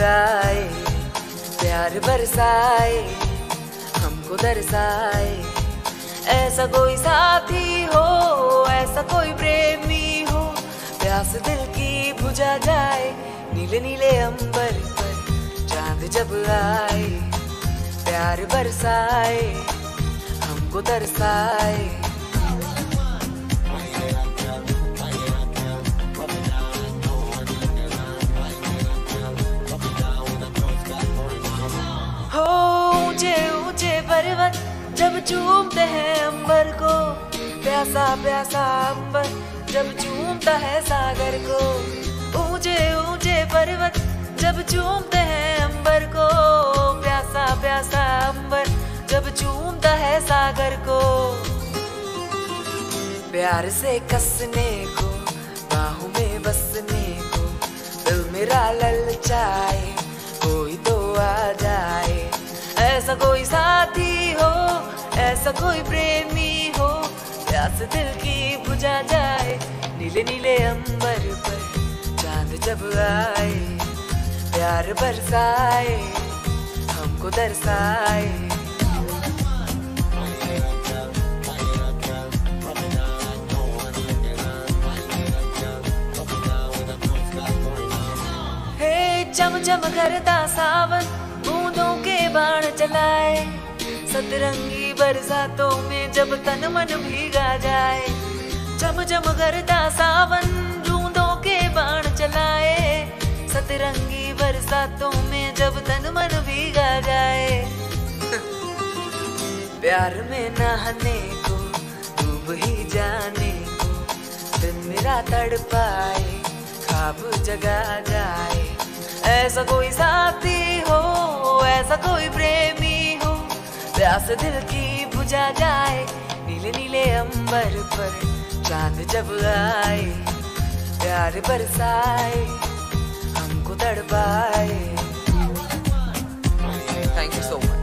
आए, प्यार बरसाए, हमको दरसाए। ऐसा कोई साथी हो, ऐसा कोई प्रेमी हो, प्यास दिल की बुझा जाए। नीले नीले अंबर पर चांद जब आए, प्यार बरसाए, हमको दरसाए। हो ऊंचे ऊंचे पर्वत जब चूमते हैं अंबर को, प्यासा प्यासा अंबर जब चूमता है सागर को। ऊंचे ऊंचे पर्वत जब चूमते हैं अंबर को, प्यासा प्यासा अंबर जब चूमता है सागर को। प्यार से कसने को, बाहों में बसने को, दिल मेरा ललचाए, कोई तो आ जाए। ऐसा कोई साथी हो, ऐसा कोई प्रेमी हो, प्यास दिल की बुझा जाए। नीले नीले अंबर पर चांद जब आए, प्यार बरसाए, हमको दरसाए। हे चम चम करता सावन बूंदों के बाण चलाए, सतरंगी बरसातों में जब तन मन भीगा जाए। चम चम करता सावन बूंदों के बाण चलाए, सतरंगी बरसातों में जब तन मन भीगा जाए। प्यार में नहाने को, डूब ही जाने को, दिन मेरा तड़पाए, ख्वाब जगा जाए। ऐसा कोई साथी हो, ऐसा कोई प्रेमी हो, प्यास दिल की बुझा जाए। नीले नीले अंबर पर चांद जब आए, प्यार बरसाए, हमको तड़पाए। Thank you so much.